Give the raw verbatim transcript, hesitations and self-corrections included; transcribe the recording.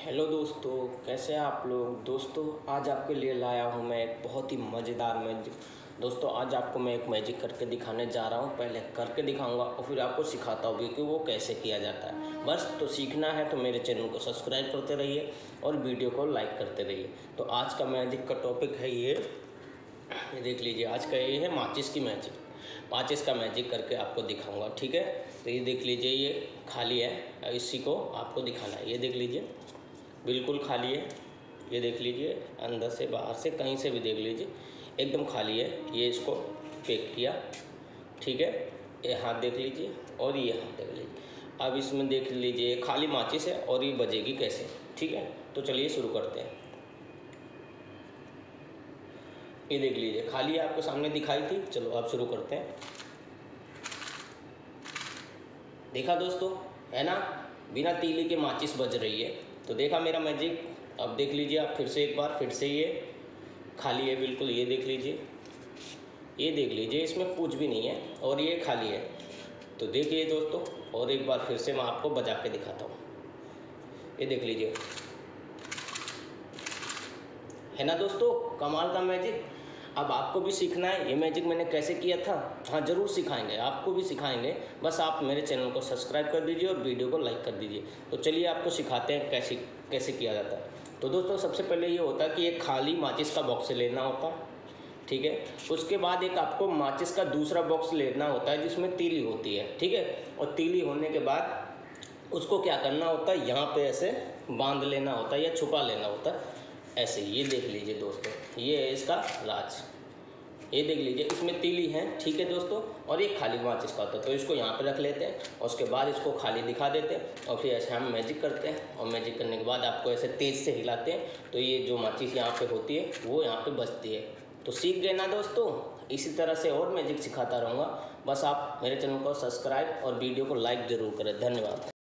Hello दोस्तों, कैसे हैं आप लोग। दोस्तों आज आपके लिए लाया हूं मैं एक बहुत ही मज़ेदार मैजिक। दोस्तों आज आपको मैं एक मैजिक करके दिखाने जा रहा हूं। पहले करके दिखाऊंगा और फिर आपको सिखाता हूँ कि वो कैसे किया जाता है। बस तो सीखना है तो मेरे चैनल को सब्सक्राइब करते रहिए और वीडियो को लाइक करते रहिए। तो आज का मैजिक का टॉपिक है ये ये देख लीजिए। आज का ये है माचिस की मैजिक। माचिस का मैजिक करके आपको दिखाऊंगा, ठीक है। तो ये देख लीजिए, ये खाली है, इसी को आपको दिखाना है। ये देख लीजिए, बिल्कुल खाली है। ये देख लीजिए, अंदर से बाहर से कहीं से भी देख लीजिए एकदम खाली है। ये इसको पैक किया, ठीक है। ये हाथ देख लीजिए और ये हाथ देख लीजिए। अब इसमें देख लीजिए खाली माचिस है और ये बजेगी कैसे, ठीक है। तो चलिए शुरू करते हैं। ये देख लीजिए खाली आपको सामने दिखाई थी। चलो अब शुरू करते हैं। देखा दोस्तों, है ना, बिना तीली के माचिस बज रही है। तो देखा मेरा मैजिक। अब देख लीजिए आप फिर से एक बार, फिर से ये खाली है बिल्कुल। ये देख लीजिए, ये देख लीजिए, इसमें कुछ भी नहीं है और ये खाली है। तो देखिए दोस्तों, और एक बार फिर से मैं आपको बजा के दिखाता हूँ। ये देख लीजिए, है ना दोस्तों, कमाल का मैजिक। अब आपको भी सीखना है। ये मैजिक मैंने कैसे किया था, हाँ ज़रूर सिखाएंगे, आपको भी सिखाएंगे। बस आप मेरे चैनल को सब्सक्राइब कर दीजिए और वीडियो को लाइक कर दीजिए। तो चलिए आपको सिखाते हैं कैसे कैसे किया जाता है। तो दोस्तों सबसे पहले ये होता है कि एक खाली माचिस का बॉक्स लेना होता है, ठीक है। उसके बाद एक आपको माचिस का दूसरा बॉक्स लेना होता है जिसमें तीली होती है, ठीक है। और तीली होने के बाद उसको क्या करना होता है, यहाँ पे ऐसे बांध लेना होता है या छुपा लेना होता है ऐसे। ये देख लीजिए दोस्तों, ये है इसका राज। ये देख लीजिए, इसमें तीली है, ठीक है दोस्तों, और ये खाली माचिस का होता है। तो इसको यहाँ पे रख लेते हैं और उसके बाद इसको खाली दिखा देते हैं और फिर ऐसे हम मैजिक करते हैं। और मैजिक करने के बाद आपको ऐसे तेज़ से हिलाते हैं तो ये जो माचिस यहाँ पे होती है वो यहाँ पे बजती है। तो सीख गए ना दोस्तों। इसी तरह से और मैजिक सिखाता रहूँगा। बस आप मेरे चैनल को सब्सक्राइब और वीडियो को लाइक ज़रूर करें। धन्यवाद।